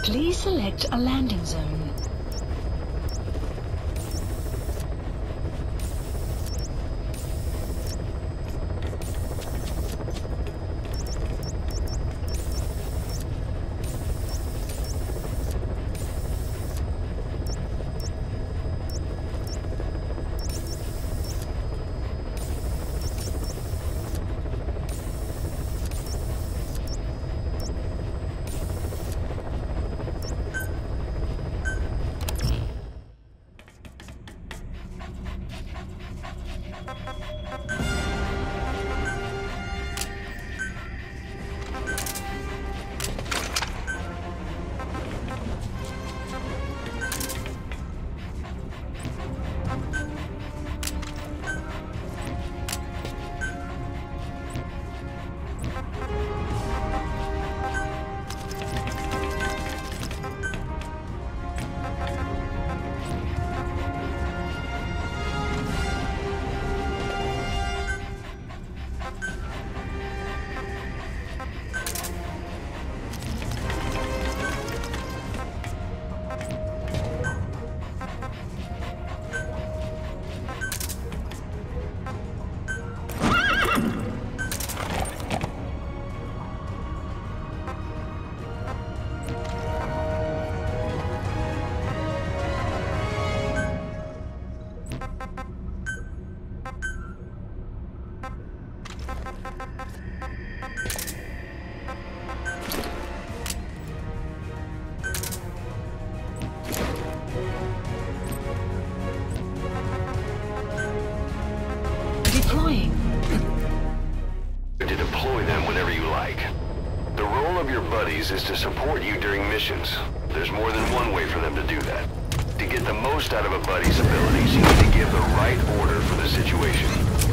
Please select a landing zone. Is to support you during missions. There's more than one way for them to do that. To get the most out of a buddy's abilities, you need to give the right order for the situation.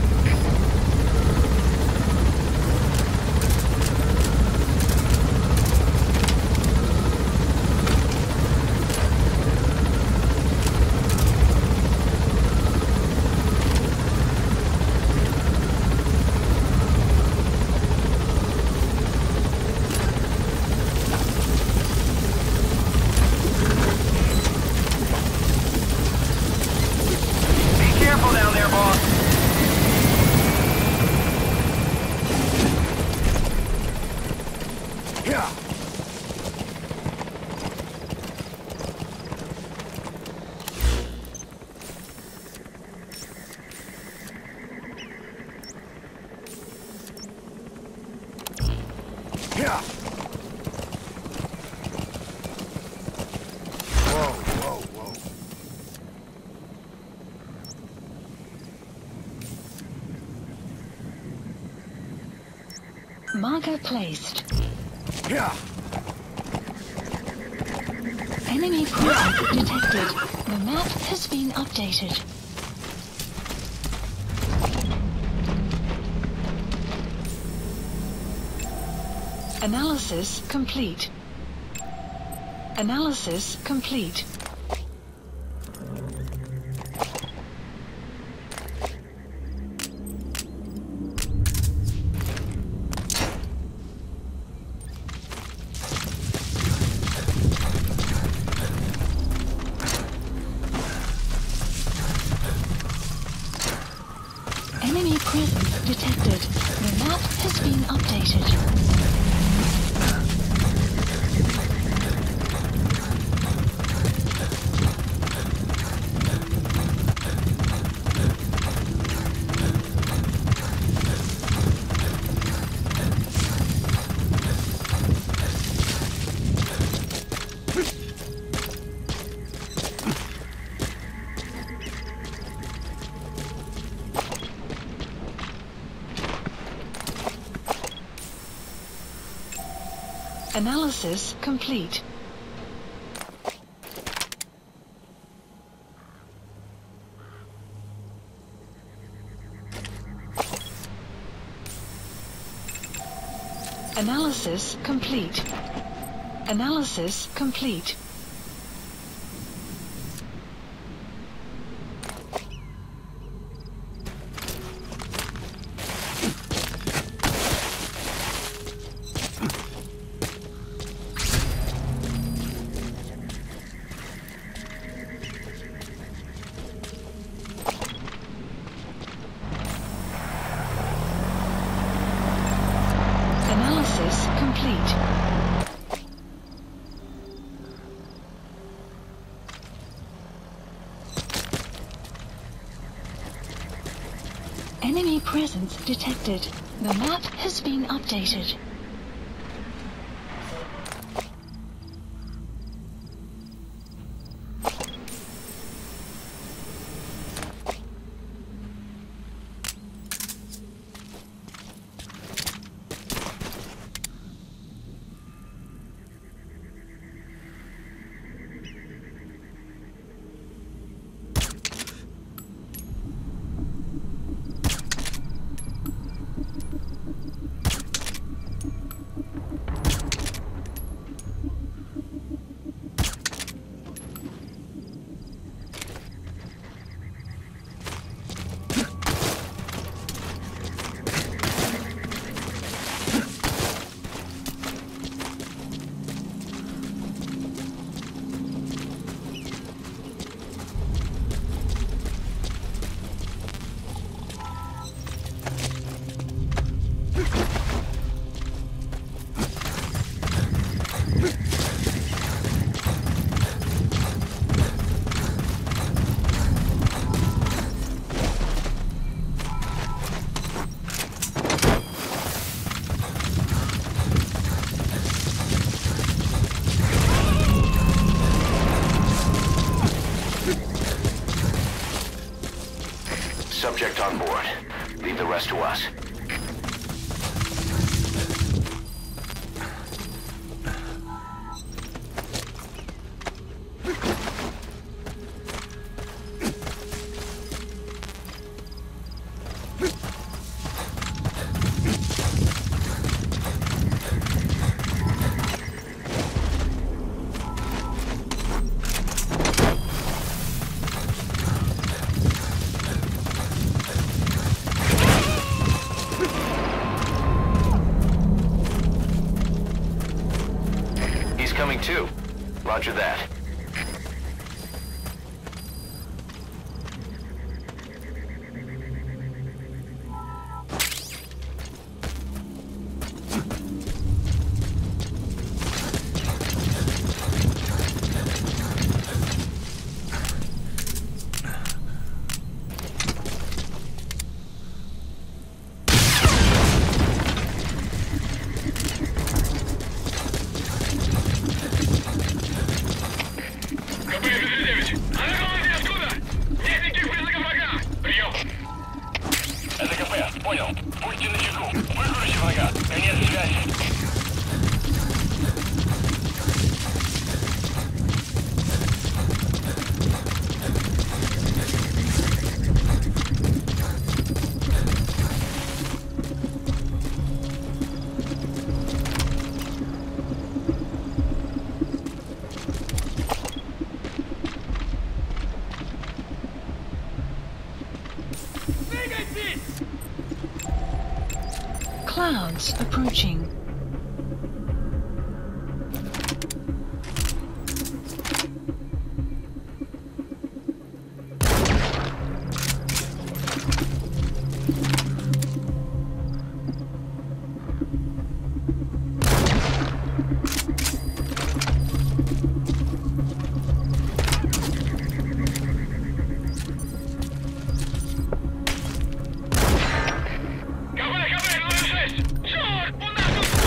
Marker placed. Yeah. Enemy presence detected. The map has been updated. Analysis complete. Analysis complete. Enemy presence detected. The map has been updated. Analysis complete. Analysis complete. Analysis complete. complete. Enemy presence detected. The map has been updated. Subject on board. Leave the rest to us. Coming too. Roger that. Понял. Будьте начеку. Выгрузите врага. Конец связи. Clouds approaching. КВ, 06! Черт, у нас тут...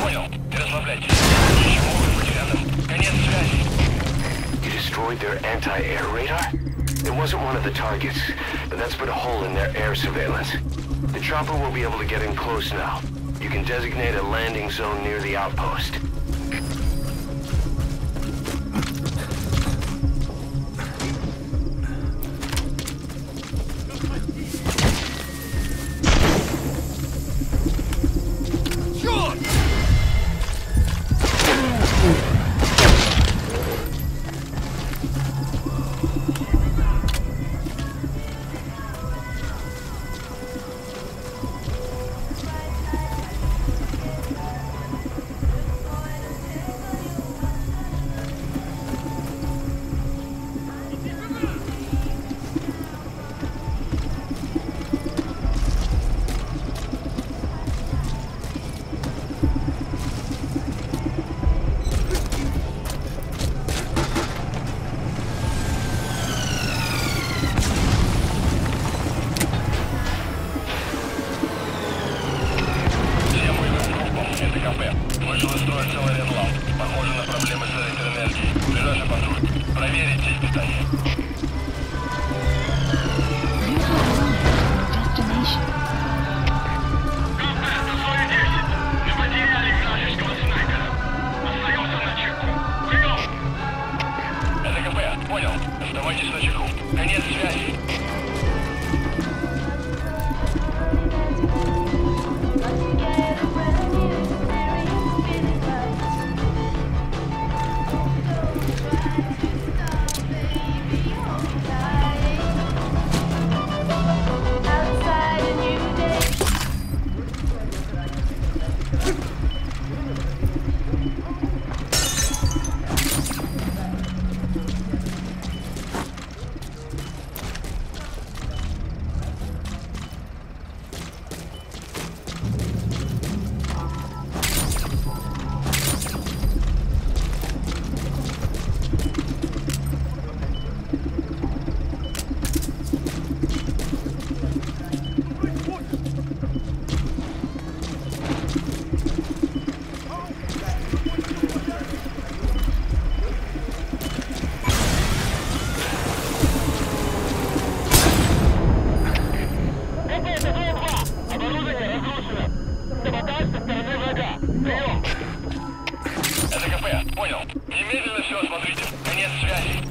понял. Не расслабляйтесь. Еще могут быть рядом. Конец связи. You destroyed their anti-air radar? It wasn't one of the targets, but that's put a hole in their air surveillance. The chopper will be able to get in close now. You can designate a landing zone near the outpost. Вышел из строя целый ряд ламп. Похоже на проблемы с электроэнергией. Ближайший патруль. Проверить здесь питание. You have arrived at your destination. Контакт на свою 10. Мы потеряли вражеского снайпера. Остаемся на чеку. Прием! Это КП. Понял. Оставайтесь на чеку. Конец связи. Это КП. Понял. Немедленно все осмотрите. Конец связи.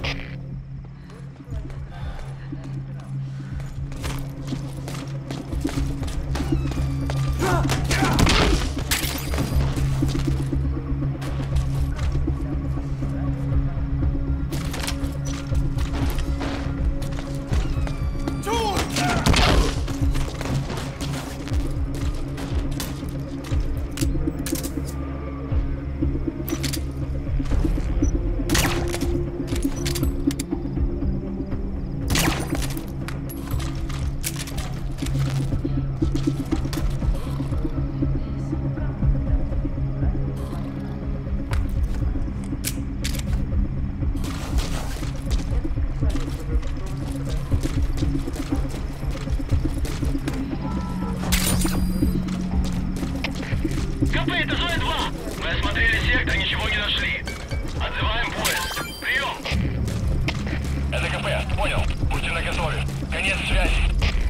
КП, это зона 2. Мы осмотрели сектор, ничего не нашли. Отзываем поезд. Прием. Это КП. Понял. Будьте наготове. Конец связи.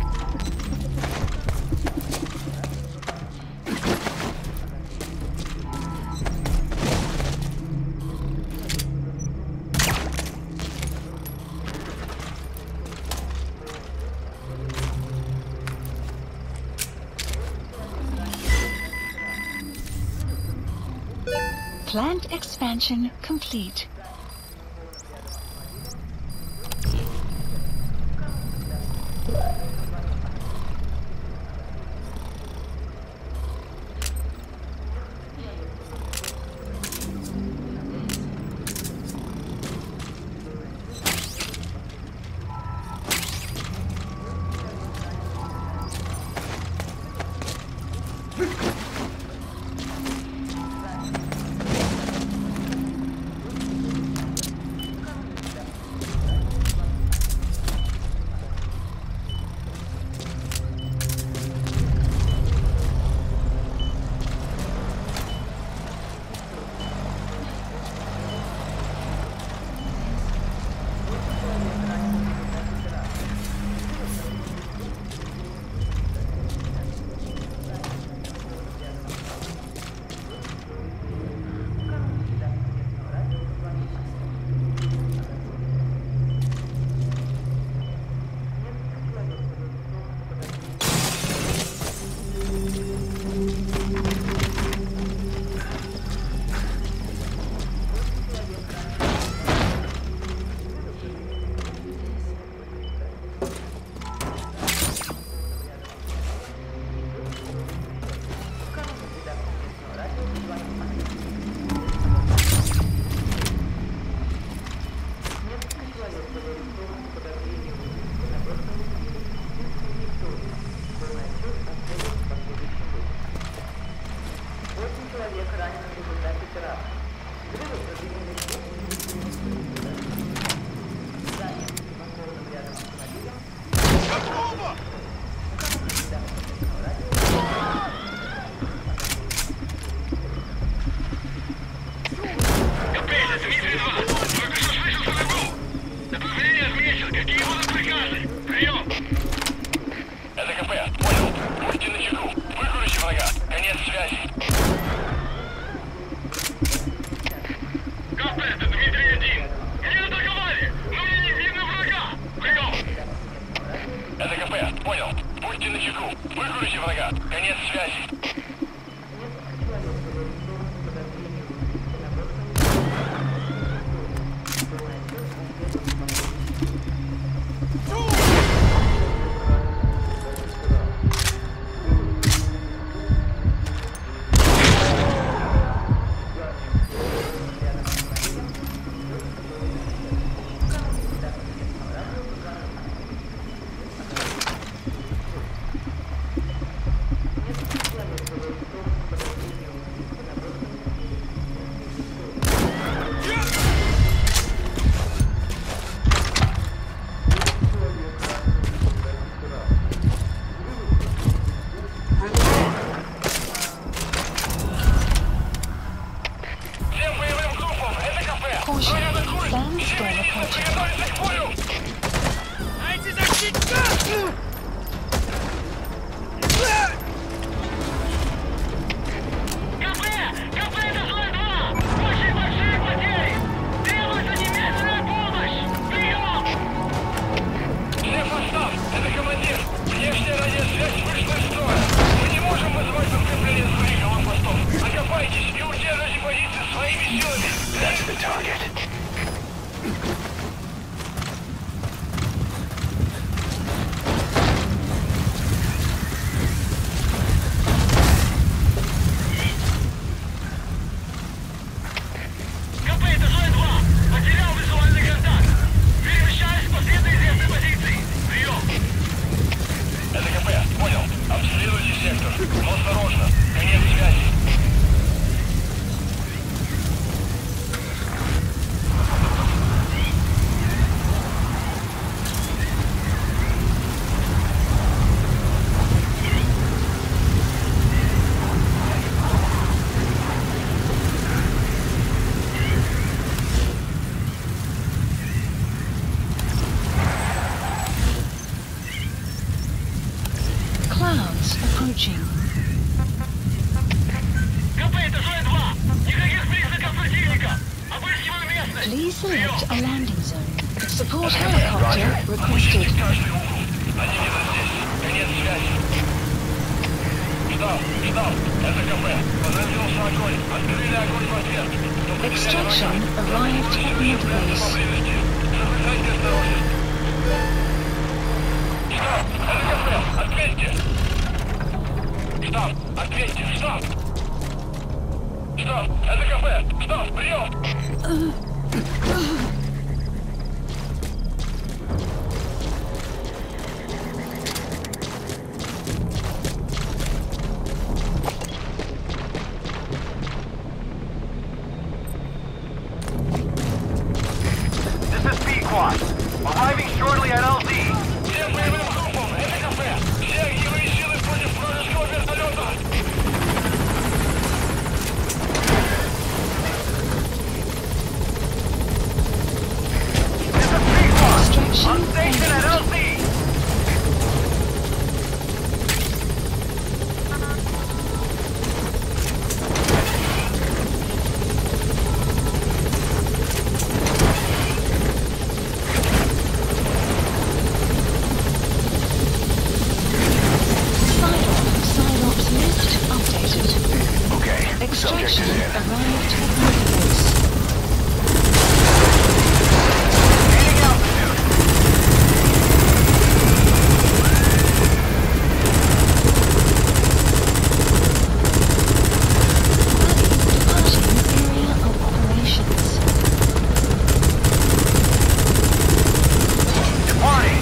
Plant expansion complete. That's the target. Clouds approaching. Please select a landing zone. Support helicopter requested. Extraction arrived at mid-base. Штаб, ответьте, штаб! Штаб, это кафе! Штаб, прием! This is Pequod. Arriving shortly at LZ. Всем боевым группам, это кафе! Все огневые силы против вражеского вертолета! This is Pequod. On station at LZ. Extraction arrived at mid-base. Gaining altitude. Departing area of operations. Departing.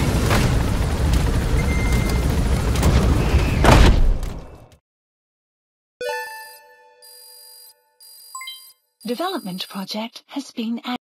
Development project has been added.